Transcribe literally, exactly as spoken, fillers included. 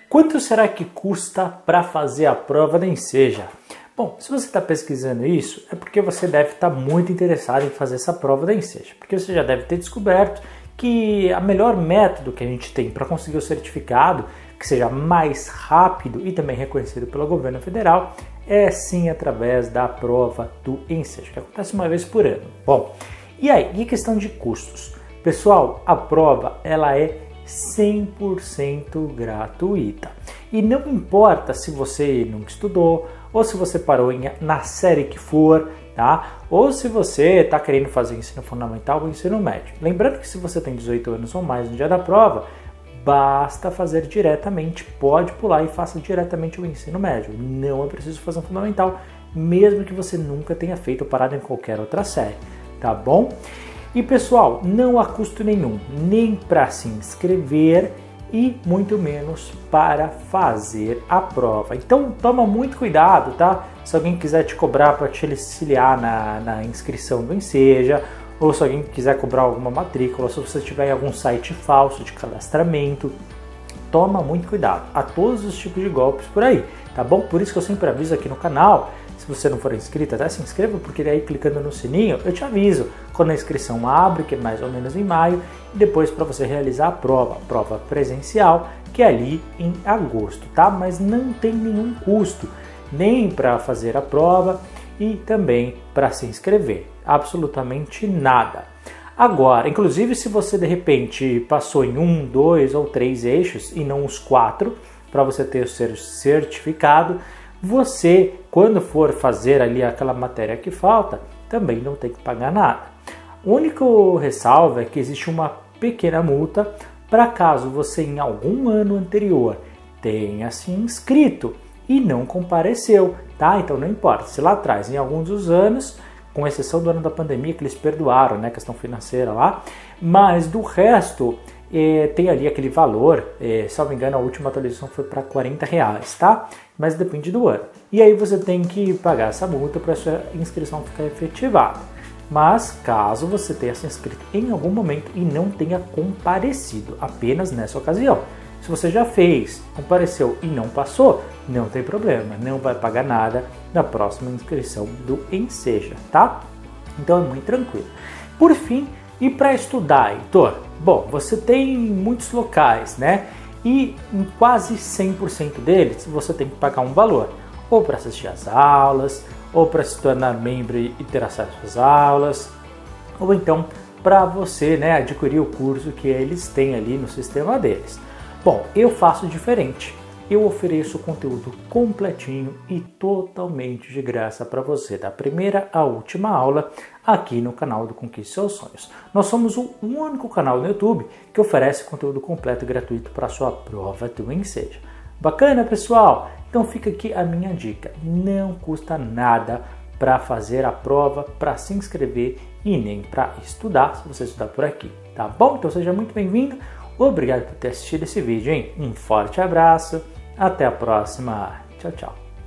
Quanto será que custa para fazer a prova da Enseja? Bom, se você está pesquisando isso, é porque você deve estar muito interessado em fazer essa prova da Enseja, porque você já deve ter descoberto que a melhor método que a gente tem para conseguir o certificado, que seja mais rápido e também reconhecido pelo governo federal, é sim através da prova do Enseja, que acontece uma vez por ano. Bom, e aí, e questão de custos? Pessoal, a prova ela é cem por cento gratuita. E não importa se você nunca estudou, ou se você parou em, na série que for, tá? Ou se você está querendo fazer ensino fundamental ou ensino médio. Lembrando que se você tem dezoito anos ou mais no dia da prova, basta fazer diretamente, pode pular e faça diretamente o ensino médio. Não é preciso fazer um fundamental, mesmo que você nunca tenha feito parado em qualquer outra série, tá bom? E pessoal, não há custo nenhum, nem para se inscrever e muito menos para fazer a prova. Então toma muito cuidado, tá? Se alguém quiser te cobrar para te auxiliar na, na inscrição do Enseja, ou se alguém quiser cobrar alguma matrícula, se você tiver em algum site falso de cadastramento, toma muito cuidado. Há todos os tipos de golpes por aí, tá bom? Por isso que eu sempre aviso aqui no canal, se você não for inscrito, até se inscreva, porque aí clicando no sininho eu te aviso quando a inscrição abre, que é mais ou menos em maio, e depois para você realizar a prova, a prova presencial, que é ali em agosto, tá? Mas não tem nenhum custo, nem para fazer a prova e também para se inscrever, absolutamente nada. Agora, inclusive se você de repente passou em um, dois ou três eixos e não os quatro, para você ter o seu certificado, você, quando for fazer ali aquela matéria que falta, também não tem que pagar nada. O único ressalvo é que existe uma pequena multa para caso você em algum ano anterior tenha se inscrito e não compareceu, tá? Então não importa, se lá atrás, em alguns dos anos, com exceção do ano da pandemia que eles perdoaram, né, questão financeira lá, mas do resto eh, tem ali aquele valor, eh, se não me engano a última atualização foi para quarenta reais, tá? Mas depende do ano. E aí você tem que pagar essa multa para a sua inscrição ficar efetivada. Mas caso você tenha se inscrito em algum momento e não tenha comparecido, apenas nessa ocasião. Se você já fez, compareceu e não passou, não tem problema, não vai pagar nada na próxima inscrição do Enseja, tá? Então é muito tranquilo. Por fim, e para estudar, Heitor? Bom, você tem muitos locais, né? E em quase cem por cento deles você tem que pagar um valor, ou para assistir às aulas, ou para se tornar membro e ter acesso às aulas, ou então para você, né, adquirir o curso que eles têm ali no sistema deles. Bom, eu faço diferente. Eu ofereço conteúdo completinho e totalmente de graça para você, da primeira à última aula, aqui no canal do Conquiste Seus Sonhos. Nós somos o único canal no YouTube que oferece conteúdo completo e gratuito para a sua prova do Enseja. Bacana, pessoal? Então fica aqui a minha dica. Não custa nada para fazer a prova, para se inscrever e nem para estudar, se você estudar por aqui, tá bom? Então seja muito bem-vindo. Obrigado por ter assistido esse vídeo, hein? Um forte abraço. Até a próxima. Tchau, tchau.